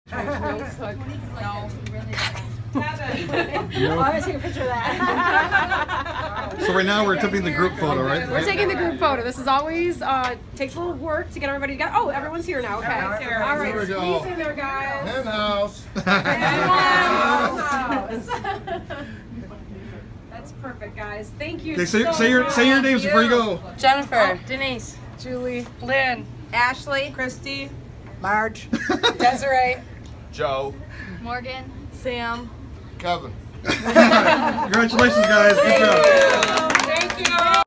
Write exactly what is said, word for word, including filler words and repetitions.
No. Oh, I was taking a picture of that. So right now we're attempting the group photo, right? We're taking the group photo. This is always uh, takes a little work to get everybody together. Oh, everyone's here now. Okay. Here. All right. Here we go. Squeeze in there, guys. Hen House. Hen House. That's perfect, guys. Thank you. Okay, say, so say your much. say your names before you go. Jennifer. Denise. Julie. Lynn. Ashley. Christy. Marge. Desiree. Joe. Morgan. Sam. Kevin. Congratulations, guys. Good job. Thank you.